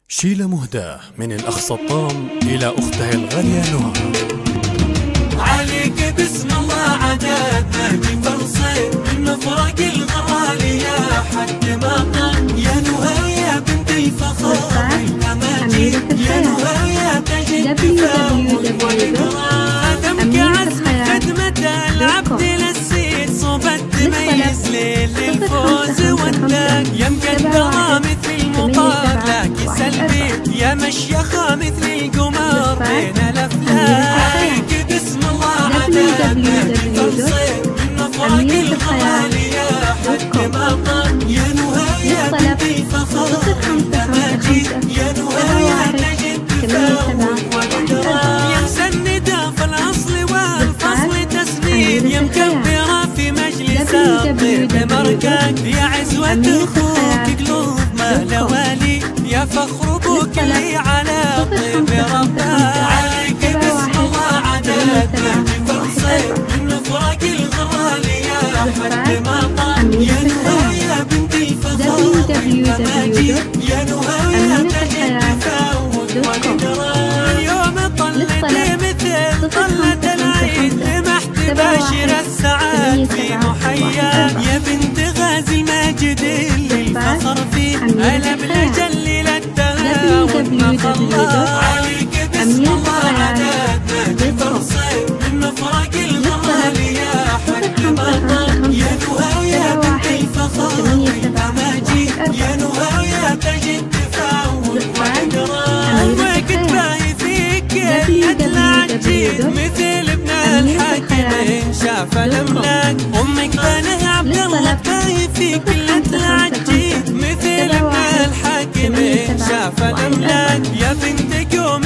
شيلة مهداة من الأخ سطام إلى أختها الغالية نهى. عليك بسم الله عددنا بفرصين من مفرق الغالي يا حد ما طال يا نهى يا بنت الفخر والأماجد يا نهى يا تجد تفاوض والإكرام دمك عزم خدمة العبد للسيد صوب التميز ليل الفوز والداق يا مقدرة مثل المطار لك سلبي يا مشيخة مثل القمر بين الأفلاك. عليك بسم الله عددنا بفرصين من مفرق الغالي يا حد ما طال يا نهى يا بنت الفخر والأماجد يا نهى يا تجد تفاوض والإكرام يا مسندة في الأصل والفصل تسنيد يا مكبرة في مجلس الطيب مركاك يا عزوة أخوك قلوب ما لوالي يا فخر ابوك اللي على طيب رباك. عليك بسم الله عددنا بفرصين من مفرق الغالي يا حد ما طال يا نهى يا بنت الفخر والأماجد يا نهى يا تجد تفاوض والإكرام. اليوم طلتي مثل طلة العيد لمح تباشر السعاد في محياك يا بنت غازي الماجد اللي الفخر فيه ألا بالأجل للتهاون ما خلاه. عليك بسم الله عددنا بفرصين من مفرق الغالي يا حد ما طال يا نهى يا بنت الفخر والأماجد يا نهى يا تجد تفاوض والإكرام. وقت باهي فيك الأدلى عجيب مثل ابن الحاكم شاف الأملاك أمك بنها عبد الله باهي فيك الأدلى عجيب مثل ابن الحاكم شاف الأملاك يا بنت قوم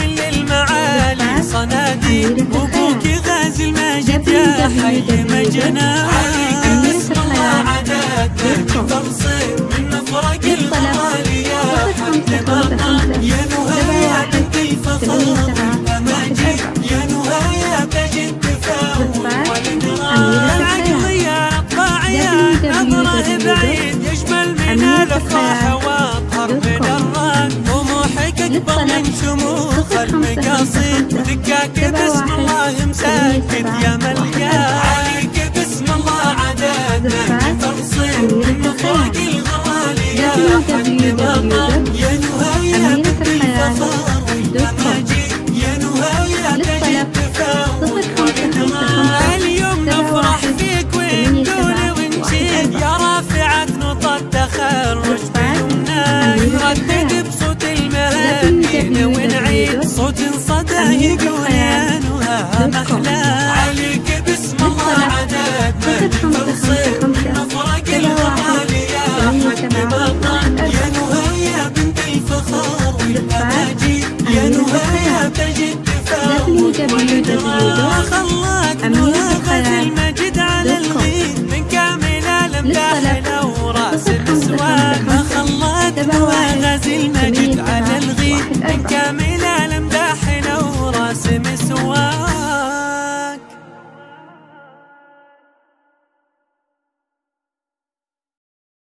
للمعالي صناديق وابوك غازي الماجد يا حي مجناك. عليك بسم الله عددنا بفرصين من مفرق الغالي يا حد ما طال يا نهى يا بنت الفخر والأماجد يا نهى يا تجد تفاوض والإكرام. العقلية الطاعية نظره بعيد يشمل من الأفراح واظهر من الراق طموحك أكبر من شموخ المقاصد ذكاك بسم الله مساكن يا مليان. عليك بسم الله عددنا بفرصين من مفرق الغالي يا حد ما طال يا نهى يا بنت الفخر والأماجد يا نهى يا تجد تفاوض والإكرام. اليوم نفرح فيك ونقول ونشيد يا رافعة نقطة تخرج بيومنا نردد بصوت المهابين ونعيد صوت صدى يقول يا نهى محلى. عليك بسم الله عددنا بفرصين من مفرق الغالي يا حد ما طال يا نهى يا بنت الفخر والأماجد يا نهى يا تجد تفاوض والإكرام. خلاك نهى غازي المجد على الغيد من كامل الامداح لو راس النسوان ما خلاك نهى غازي المجد على الغيد